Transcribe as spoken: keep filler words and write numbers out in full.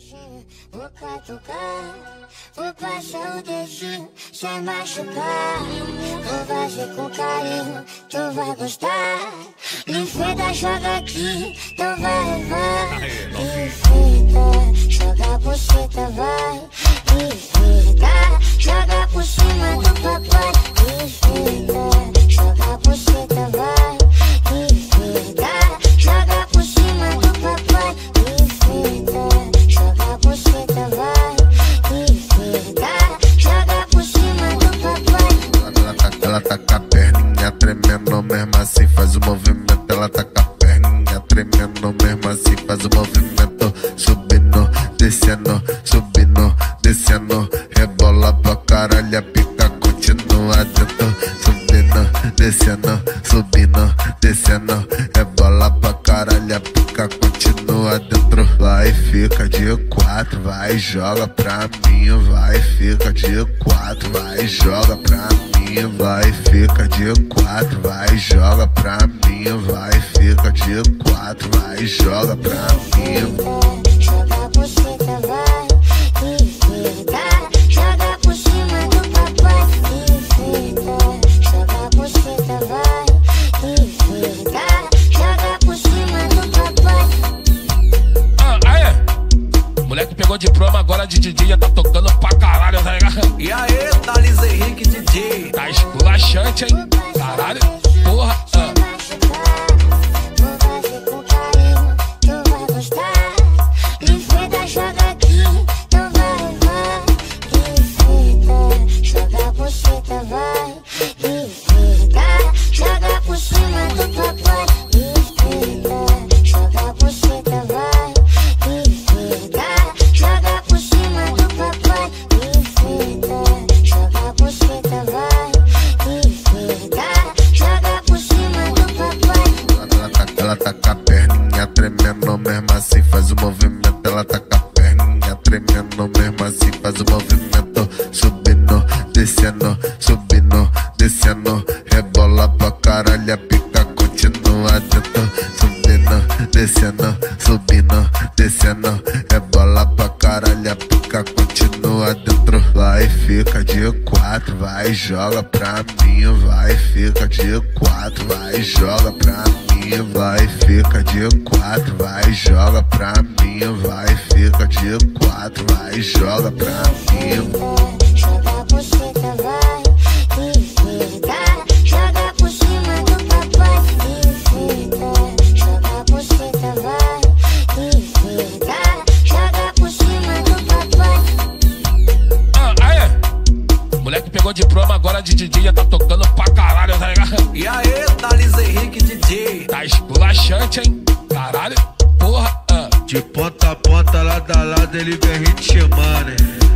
Vou catucar, vou passar o dedinho sem machucar. Vou fazer com carinho, tu vai gostar. Enfeita, joga aqui, tu vai levar. Enfeita, joga a buceta, vai. Enfeita, joga por cima do papai. Enfeita, joga a buceta, vai. Enfeita, joga por cima do papai. Enfeita, joga a buceta, vai. Enfeita, joga por cima do papai. Ela tá, ela tá com a perninha tremendo, mesmo assim faz o movimento. Ela tá com a perninha tremendo, mesmo assim faz o movimento. Subindo, descendo, subindo, descendo. Rebola pra caralho, a pica continua dentro. Subindo, descendo, subindo, descendo. Rebola pra caralho, a pica continua dentro. Vai, fica de quatro, vai, joga pra mim. Vai, fica de quatro, vai, joga pra mim. Vai, fica de quatro, vai, joga pra mim. Vai, fica de quatro, vai, joga pra mim. Joga a buceta, vai. Enfeita, joga por cima do papai. Enfeita, joga a buceta, vai. Enfeita, joga por cima do papai. Ah, aí, moleque pegou de promo, agora de D J já tá tocando pra caralho, tá ligado? E aí, Thales Henrique D J. Tá esculachante, hein? Caralho, porra. Ah. Vou fazer com carinho, tu vai gostar. Enfeita, joga aqui, tu vai levar. Enfeita, joga a buceta, vai. Enfeita, joga por cima do papai. Enfeita, joga a buceta, vai. Enfeita, joga por cima do papai. Enfeita, joga a buceta, vai. Enfeita, joga por cima do papai. Ela tá, ela tá com a perninha tremendo, mesmo assim faz o movimento. Ela tá com a perninha tremendo, mesmo assim faz o movimento. Subindo, descendo, subindo, descendo. Rebola pra caralho, a pica continua dentro. Subindo, descendo, subindo, descendo. Rebola pra caralho, a pica continua dentro. Vai, fica de quatro, vai, joga pra mim. Vai, fica de quatro, vai, joga pra mim. Vai, fica de quatro, vai, joga pra mim. Vai, fica de quatro, vai, joga pra mim. Joga a buceta, vai. Enfeita, joga por cima do papai. Enfeita, joga a buceta, vai. Enfeita, joga por cima do papai. Ah, aí, moleque pegou de promo, agora de D J já tá tocando pra caralho, tá ligado? E aí, Thales Henrique D J. Tá esculachante, hein? Caralho, porra. Ah. De ponta a ponta, lado a lado, ele vem ritmando, hein?